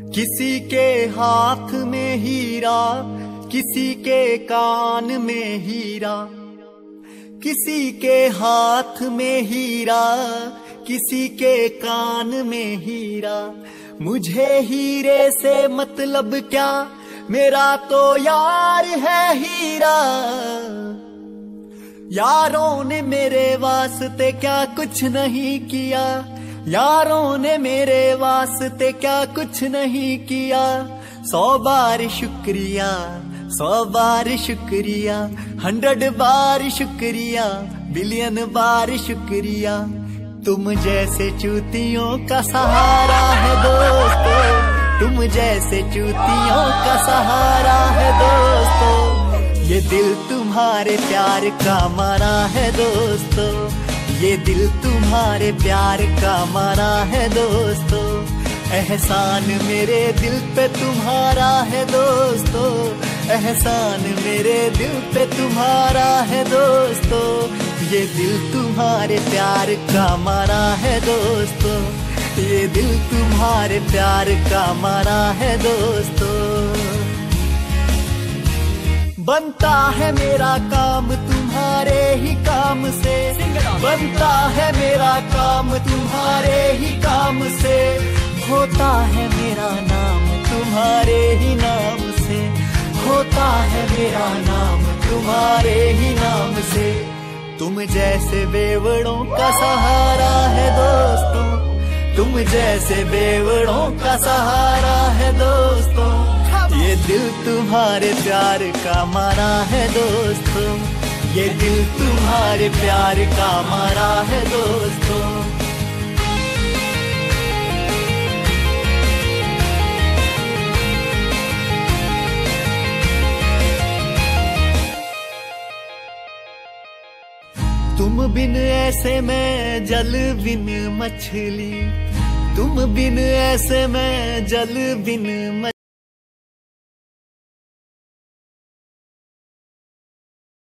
किसी के हाथ में हीरा, किसी के कान में हीरा, किसी के हाथ में हीरा, किसी के कान में हीरा। मुझे हीरे से मतलब क्या, मेरा तो यार है हीरा। यारों ने मेरे वास्ते क्या कुछ नहीं किया, यारों ने मेरे वास्ते क्या कुछ नहीं किया। 100 बार शुक्रिया, 100 बार शुक्रिया, 100 बार शुक्रिया, बिलियन बार शुक्रिया। तुम जैसे चूतियों का सहारा है दोस्तों, तुम जैसे चूतियों का सहारा है दोस्तों। ये दिल तुम्हारे प्यार का मारा है दोस्तों, ये दिल तुम्हारे प्यार का मारा है दोस्तों। एहसान मेरे दिल पे तुम्हारा है दोस्तों, एहसान मेरे दिल पे तुम्हारा है दोस्तों। ये दिल तुम्हारे प्यार का मारा है दोस्तों, ये दिल तुम्हारे प्यार का मारा है दोस्तों। बनता है मेरा काम तुम्हारे ही काम से, बनता है मेरा काम तुम्हारे ही काम से। होता है मेरा नाम तुम्हारे ही नाम से, होता है मेरा नाम तुम्हारे ही नाम से। तुम जैसे बेवड़ों का सहारा है दोस्तों, तुम जैसे बेवड़ों का सहारा है दोस्तों। ये दिल तुम्हारे प्यार का मारा है दोस्तों, ये दिल तुम्हारे प्यार का मारा है दोस्तों। तुम बिन ऐसे मैं जल बिन मछली, तुम बिन ऐसे मैं जल बिन